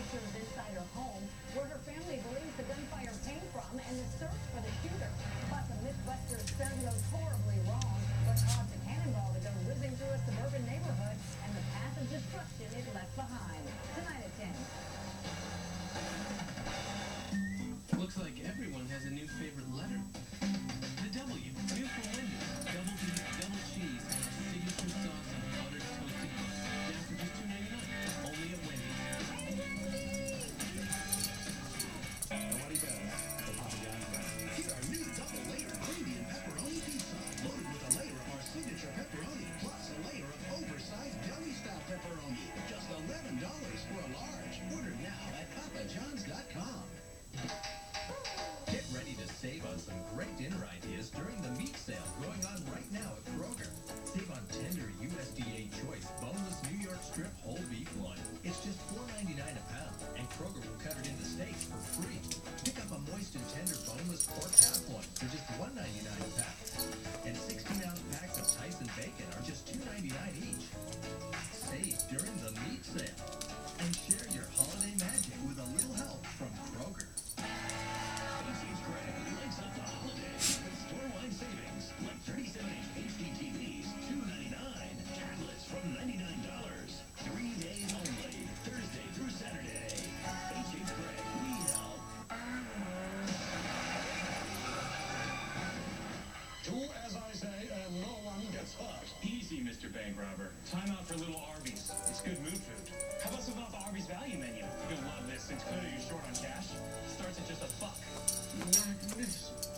officers inside her home, where her family believes the gunfire came from, and the search for the shooter. Plus, a Midwestern stunt goes horribly wrong, what caused a cannonball to go whizzing through a suburban neighborhood, and the path of destruction it left behind. Tonight at 10. Looks like everyone has a new favorite letter. The W. New for Wendy's. Double beef, double cheese, and a signature sauce on buttered toasted buns. Down for just $2.99. Only at Wendy's. Nobody better for Papa John's breakfast. Get our new double layer premium pepperoni pizza, loaded with a layer of our signature pepperoni, plus a layer of oversized deli-style pepperoni. Just $11 for a large. Order now at papajohns.com. Get ready to save on some great dinner ideas during the meat sale going on right now at Kroger. Save on tender USDA choice boneless New York strip whole beef loin. It's just $4.99 a pound, and Kroger will cut it into steaks for free. Pick up a moist and tender boneless pork half loin for just $1.99 a pound. And 16-ounce packs of Tyson bacon are just $2.99 each. Save during the meat sale. And share your holiday magic with a little help from Kroger. Lights up the holidays with store-wide savings, like 37-inch HD TVs, $2.99. Tablets from $99. 3 days only, Thursday through Saturday. H.H. Gregg, we help. Do as I say, and no one gets hurt. Easy, Mr. Bank Robber. Time out for little Arby's. It's good mood food. How about some off the Arby's value menu? You'll love this since clearly you're short on cash. Starts at just $1. Like this.